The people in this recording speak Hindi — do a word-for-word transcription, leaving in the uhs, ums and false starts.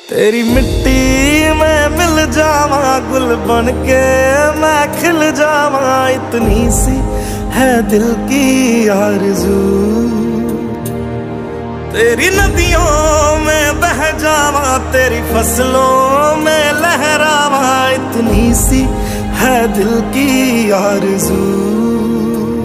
तेरी मिट्टी में मिल जावा, गुल बन के मैं खिल जावा, इतनी सी है दिल की आरज़ू। तेरी नदियों में बह जावा, तेरी फसलों में लहरावा, इतनी सी है दिल की आरज़ू।